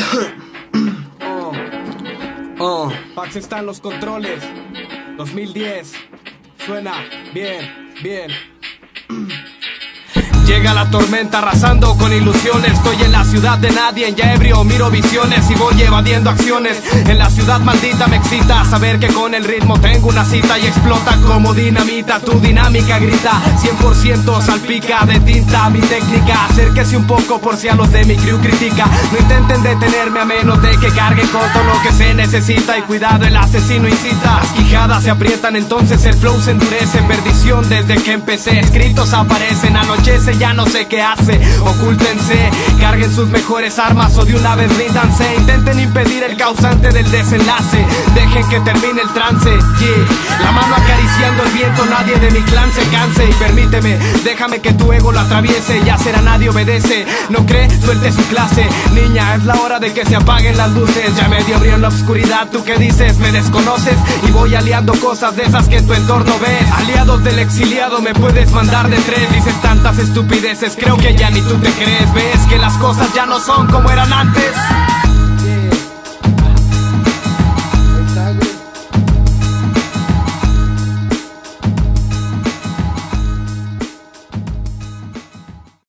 Pax está en los controles. 2010. Suena bien, bien. Llega la tormenta arrasando con ilusiones. Estoy en la ciudad de nadie, ya ebrio miro visiones y voy evadiendo acciones. En la ciudad maldita me excita saber que con el ritmo tengo una cita y explota como dinamita. Tu dinámica grita, 100% salpica de tinta mi técnica. Acérquese un poco por si a los de mi crew critica. No intenten detenerme a menos de que carguen con todo lo que se necesita. Y cuidado, el asesino incita. Las quijadas se aprietan, entonces el flow se endurece. Perdición desde que empecé, escritos aparecen, anochece, ya no sé qué hace, ocúltense, carguen sus mejores armas o de una vez ríndanse. Intenten impedir el causante del desenlace, dejen que termine el trance, yeah. La mano acariciando el viento, nadie de mi clan se canse. Y permíteme, déjame que tu ego lo atraviese, ya será nadie obedece. ¿No cree? Suelte su clase, niña, es la hora de que se apaguen las luces. Ya medio abrió en la oscuridad, ¿tú qué dices? ¿Me desconoces? Y voy aliando cosas de esas que en tu entorno ves. Aliados del exiliado me puedes mandar de tres. Dices tantas estupideces, creo que ya ni tú te crees. Ves que las cosas ya no son como eran antes.